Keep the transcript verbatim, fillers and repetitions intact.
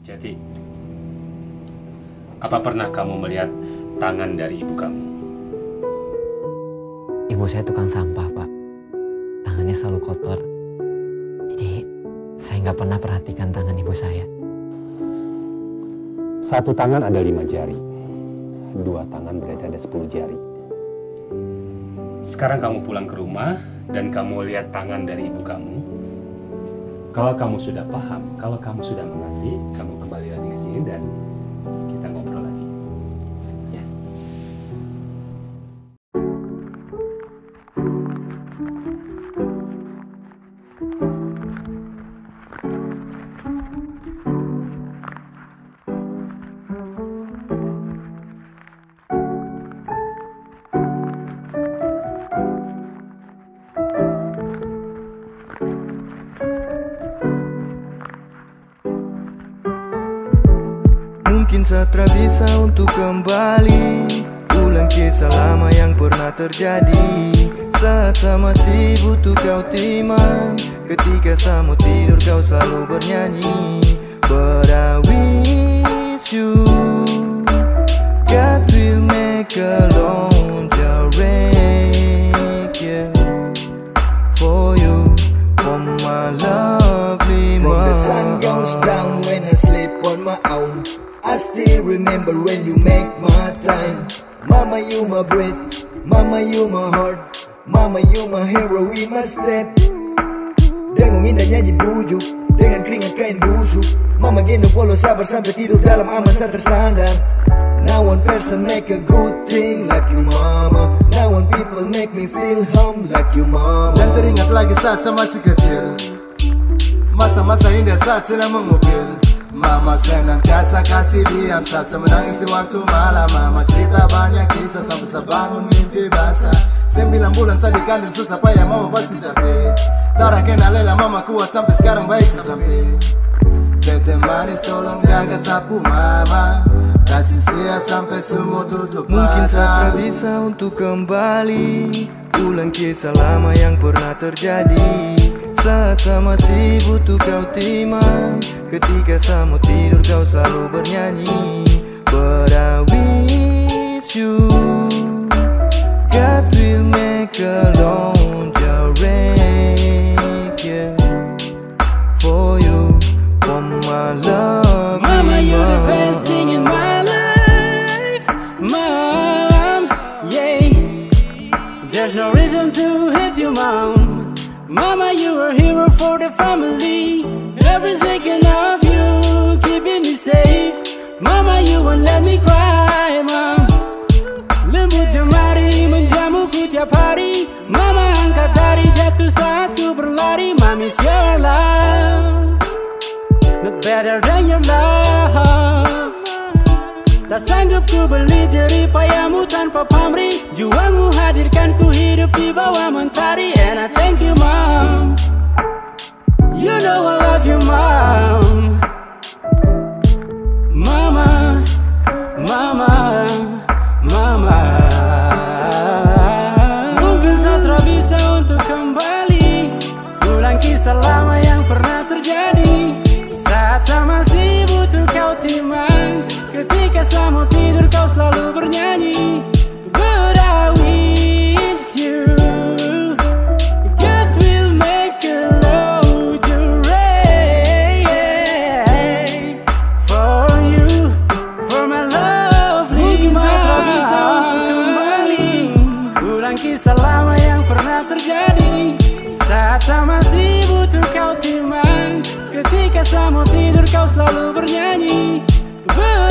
Jati, apa pernah kamu melihat tangan dari ibu kamu? Ibu saya tukang sampah, Pak. Tangannya selalu kotor. Jadi saya nggak pernah perhatikan tangan ibu saya. Satu tangan ada lima jari, dua tangan berarti ada sepuluh jari. Sekarang kamu pulang ke rumah dan kamu lihat tangan dari ibu kamu. Kalau kamu sudah paham, kalau kamu sudah mengerti, kamu kembali lagi ke sini dan kita ngobrol lagi. Ya. Mungkin Satra bisa untuk kembali ulang kisah lama yang pernah terjadi. Saat saya masih butuh kau timang, ketika saya mau tidur kau selalu bernyanyi. But I wish you God will make a long journey, yeah, for you, for my lovely mom. From the sun goes down when I sleep on my own, I still remember when you make my time. Mama, you my breath, mama, you my heart, mama, you my hero in my step. Dengung indah nyanyi bujuk, dengan keringat kain busuk. Mama gendong polo sabar sampai tidur dalam aman saya tersandar. Now one person make a good thing like you mama. Now one people make me feel home like you mama. Dan teringat lagi saat saya masih kecil, masa-masa indah saat sedang mengupil. Mama senantiasa kasih diam saat saya menangis di waktu malam. Mama cerita banyak kisah sampai saya bangun mimpi basah. Sembilan bulan saya dikandung susah payah mama pasti capek. Tara kena lela mama kuat sampai sekarang baik sampai. Tete manis tolong jaga sapu mama, kasih sehat sampai semua tutup mata. Mungkin Satra bisa untuk kembali ulang kisah lama yang pernah terjadi. Saat saya masih butuh kau timang, ketika saya mau tidur kau selalu bernyanyi. But I wish you God will make a long journey, yeah, for you, for my love. Mama, you're the best thing in my life, Mom, yeah. There's no reason to hate you, Mom. Mama, you're a hero for the family. Every second of you keeping me safe. Mama, you won't let me cry, Mom. Lembut jemari menjamuku tiap hari. Mama, angkat dari jatuh saat ku berlari. Mom is your love, not better than your love. Tak sanggup ku beli jerih payahmu tanpa pamrih. Juangmu hadirkan ku hidup di bawah mentari. And I thank you, Mom. You know I love you, Mom. Mama, Mama, Mama. Mungkin Satra bisa untuk kembali ulang kisah lama yang pernah terjadi. Saat saya masih butuh kau timang, ketika saya mau tidur kau selalu bernyanyi. But I wish you God will make a long journey, for you, for my lovely mom. Mungkin Satra bisa untuk kembali ulang kisah lama yang pernah terjadi. Saat saya masih butuh kau timang, ketika saya mau tidur kau selalu bernyanyi. But